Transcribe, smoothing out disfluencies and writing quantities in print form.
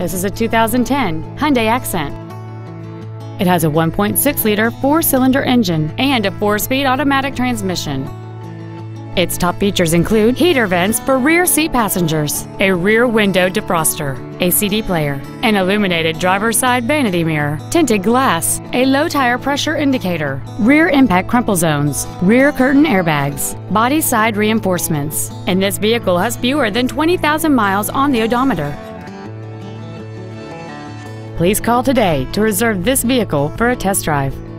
This is a 2010 Hyundai Accent. It has a 1.6-liter four-cylinder engine and a 4-speed automatic transmission. Its top features include heater vents for rear seat passengers, a rear window defroster, a CD player, an illuminated driver's side vanity mirror, tinted glass, a low tire pressure indicator, rear impact crumple zones, rear curtain airbags, body side reinforcements, and this vehicle has fewer than 20,000 miles on the odometer. Please call today to reserve this vehicle for a test drive.